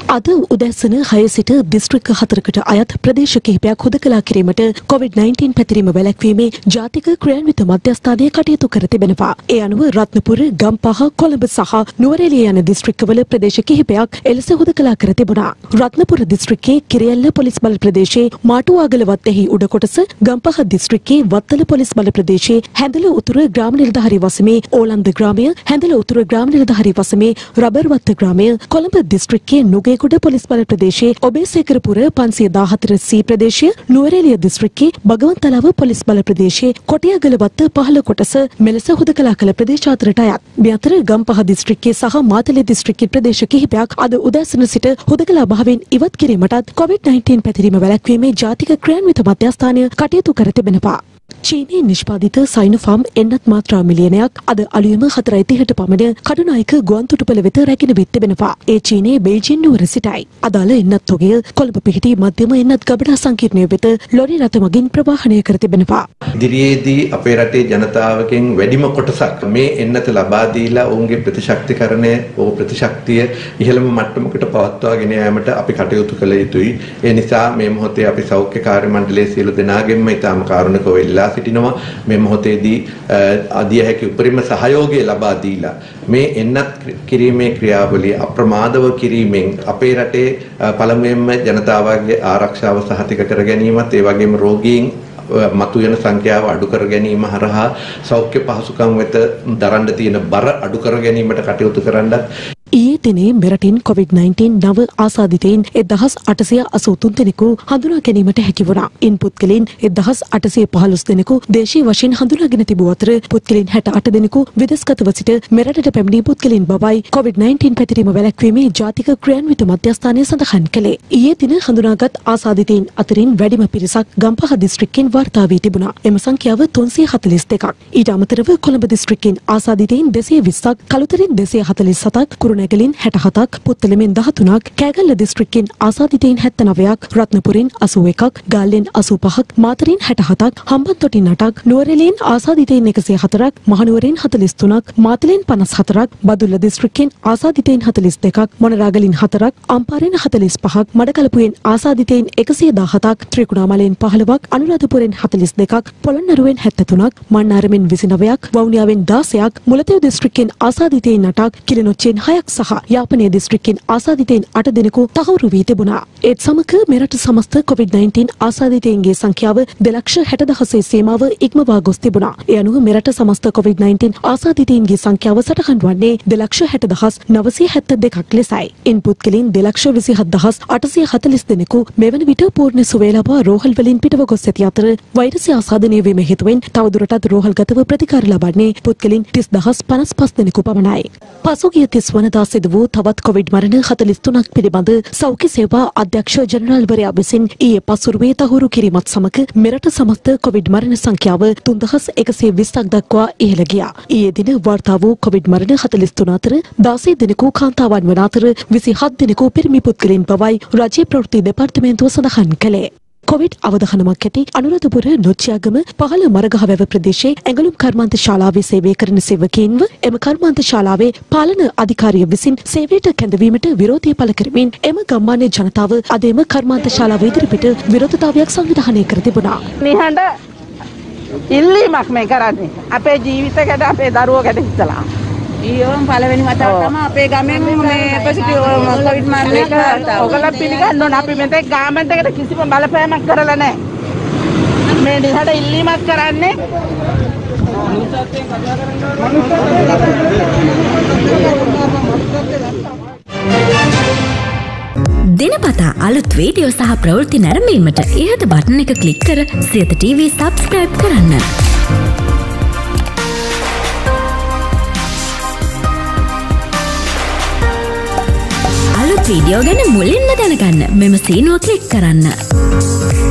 අද උදැසන 6 සිට දිස්ත්‍රික්ක 4කට අයත් ප්‍රදේශ කිහිපයක් හුදකලා කිරීමට COVID-19 පැතිරීම වැළැක්වීමේ ජාතික ක්‍රියාන්විත මධ්‍යස්ථානය කටයුතු කර තිබෙනවා. ඒ අනුව රත්නපුර, ගම්පහ, කොළඹ සහ නුවරඑළිය යන දිස්ත්‍රික්කවල ප්‍රදේශ කිහිපයක් එලෙස හුදකලා කර තිබුණා. රත්නපුර දිස්ත්‍රික්කයේ කිරියැල්ල පොලිස් බල ප්‍රදේශයේ මාටුවාගල වත්තේහි උඩ කොටස, ගම්පහ දිස්ත්‍රික්කයේ වත්තල පොලිස් බල ප්‍රදේශයේ හැඳල උතුර ග්‍රාම නිලධාරී වසමේ ඕලන්ද ග්‍රාමය, හැඳල උතුර ග්‍රාම නිලධාරී වසමේ රබර්වත්ත ග්‍රාමය, කොළඹ දිස්ත්‍රික්කයේ නුගේගොඩ පොලිස් බල ප්‍රදේශයේ ඔබේසේකරපුර 514 C ප්‍රදේශය, නුවරඑළිය දිස්ත්‍රික්කයේ බගවන්තලාව පොලිස් බල ප්‍රදේශයේ කොටියාගලවත්ත පහළ කොටස මෙලෙස හුදකලා කළ ප්‍රදේශ අතරට අයත්. මේ අතර ගම්පහ දිස්ත්‍රික්කයේ සහ මාතලේ දිස්ත්‍රික්කයේ ප්‍රදේශ කිහිපයක් අද උදෑසන සිට හුදකලා භාවයෙන් ඉවත් කිරීමටත් COVID-19 පැතිරීම වැළැක්වීමේ ජාතික ක්‍රියාන්විත මධ්‍යස්ථානය කටයුතු කර තිබෙනවා. චීනයේ නිෂ්පාදිත සයිනෝෆාම් එන්නත් මාත්‍රා මිලියනයක් අද අලුයම 4:30ට පමණ කඩුනායක ගුවන්තොටුපළ වෙත රැගෙන විත් තිබෙනවා. ඒ චීනයේ බෙයිජිං නුවර සිටයි. අදාළ එන්නත් තොගය කොළඹ පිහිටි මධ්‍යම එන්නත් ගබඩා සංකීර්ණය වෙත ලොරි රථ මගින් ප්‍රවාහනය කර තිබෙනවා. ඉදිරියේදී අපේ රටේ ජනතාවගෙන් වැඩිම කොටසක් මේ එන්නත ලබා දීලා ඔවුන්ගේ ප්‍රතිශක්තිකරණය, ප්‍රතිශක්තිය ඉහළම මට්ටමකට පවත්වාගෙන යාමට අපි කටයුතු කළ යුතුයි. ඒ නිසා මේ මොහොතේ අපි සෞඛ්‍ය කාර්ය මණ්ඩලයේ සියලු දෙනාගෙන්ම ඉතාම කාරුණිකව ඉල්ලා සිටිනවා මේ මොහොතේදී අධිය හැකි උපරිම සහයෝගය ලබා දීලා මේ එන්නත් කිරීමේ ක්‍රියාවලිය අප්‍රමාදව කිරීමෙන් අපේ රටේ පළමුවෙන්ම ජනතාවගේ ආරක්ෂාව සහතික කර ගැනීමත් ඒ වගේම රෝගීන් මතුවෙන සංඛ්‍යාව අඩු කර ගැනීම හරහා සෞඛ්‍ය පහසුකම් වෙත දරන්න තියෙන බර අඩු කර ගැනීමට කටයුතු කරන්නත් ඊයේ දිනේ මෙරටින් COVID-19 නව ආසාදිතයින් 1883 දෙනෙකු හඳුනා ගැනීමට හැකි වුණා. ඉන් පුද්ගලයන් 1815 දෙනෙකු දේශීය වශයෙන් හඳුනාගෙන තිබූ අතර පුද්ගලයන් 68 දෙනෙකු විදේශගතව සිට මෙරටට පැමිණි පුද්ගලයන් බවයි COVID-19 පැතිරීම වැළැක්වීමේ ජාතික ක්‍රියාන්විත මධ්‍යස්ථානය සඳහන් කළේ. ඊයේ දින හඳුනාගත් ආසාදිතයින් අතරින් වැඩිම පිරිසක් ගම්පහ දිස්ත්‍රික්කෙන් වාර්තා වී තිබුණා. එම සංඛ්‍යාව 342ක්. ඊට අමතරව කොළඹ දිස්ත්‍රික්කෙන් ආසාදිතයින් 220ක්, කළුතරින් 247ක්, නැගලින් 67ක්, පුත්තලමෙන් 13ක්, කෑගල්ල දිස්ත්‍රික්කෙන් ආසාදිතයින් 79ක්, රත්නපුරින් 81ක්, ගාල්ලෙන් 85ක්, මාතරින් 67ක්, හම්බන්තොටින් 8ක්, නුවරඑළියෙන් ආසාදිතයින් 104ක්, මහනුවරින් 43ක්, මාතලෙන් 54ක්, බදුල්ල දිස්ත්‍රික්කෙන් ආසාදිතයින් 42ක්, මොනරාගලින් 4ක්, අම්පාරෙන් 45ක්, මඩකලපුවෙන් ආසාදිතයින් 117ක්, ත්‍රිකුණාමලයෙන් 15ක්, අනුරාධපුරෙන් 42ක්, පොළොන්නරුවෙන් 73ක්, මන්නාරමෙන් 29ක්, වවුනියාවෙන් 16ක්, මුලතෙව් දිස්ත්‍රික්කෙන් ආසාදිතයින් 8ක්, කිලිනොච්චෙන් 6ක් සහ යාපනයේ දිස්ත්‍රික්කෙන් ආසාදිතයින් 8 දෙනෙකු තහවුරු වී තිබුණා. ඒත් සමග මෙරට සමස්ත COVID-19 ආසාදිතයින්ගේ සංඛ්‍යාව 2,60,000 සීමාව ඉක්මවා ගොස් තිබුණා. ඒ අනුව මෙරට සමස්ත COVID-19 ආසාදිතයින්ගේ සංඛ්‍යාව සටහන් වන්නේ 2,60,972ක් ලෙසයි. ඉන් පුද්ගලයන් 2,27,840 දෙනෙකු මෙවන විට පූර්ණ සුවය ලබා රෝහල් වලින් පිටව ගොස් ඇති අතර වෛරසය ආසාදනය වීම හේතුවෙන් තවදුරටත් රෝහල්ගතව ප්‍රතිකාර ලබන්නේ පුද්ගලයන් 30,055 දෙනෙකු පමණයි. පසුගිය 30 වනදා සිදු වූ තවත් කොවිඩ් මරණ 43ක් පිළිබඳ සෞඛ්‍ය සේවා අධ්‍යක්ෂ ජනරාල්වරයා විසින් ඊයේ පසුරුවේ තහවුරු කිරීමත් සමග මෙරට සමස්ත කොවිඩ් මරණ සංඛ්‍යාව 3120ක් දක්වා ඉහළ ගියා. ඊයේ දින වාර්තා වූ කොවිඩ් මරණ 43 අතර 16 දෙනෙකු කාන්තාවන් වන අතර 27 දෙනෙකු පිරිමි පුද්ගලයන් බවයි රජයේ ප්‍රවෘත්ති දෙපාර්තමේන්තුව සඳහන් කළේ. කොවිඩ් අවධානමක් ඇති අනුරාධපුර නොච්චියාගම පහළ මරගහවැව ප්‍රදේශයේ ඇඟලුම් කර්මාන්ත ශාලාවේ සේවය කරන සේවකයින්ව එම කර්මාන්ත ශාලාවේ පාලන අධිකාරිය විසින් සේවයට කැඳවීමට විරෝධය පළ කරමින් එම ගම්මාන ජනතාව අද එම කර්මාන්ත ශාලාව ඉදිරිපිට විරෝධතාවයක් සංවිධානය කර තිබුණා. නිහඬ ඉල්ලීමක් මේ කරන්නේ. අපේ ජීවිත ගැන අපේ දරුවෝ ගැන හිතලා. ඊයෝම් පළවෙනි වතාව තමයි අපේ ගමෙන් මේ පොසිටිව් කොවිඩ් මාර්ගයක ඔයගොල්ලෝ පිළිගන්න ඕන. අපි මෙතෙක් ගාමන්ට් එකට කිසිම බලපෑමක් කරලා නැහැ. මේ දිහාට ඉල්ලීමක් කරන්නේ දිනපතා අලුත් වීඩියෝ සහ ප්‍රවෘත්ති නැරඹීමට ඉහත බටන් එක ක්ලික් කර සියත TV subscribe කරන්න. අලුත් වීඩියෝ ගැන මුලින්ම දැනගන්න මෙම සීනුව ක්ලික් කරන්න.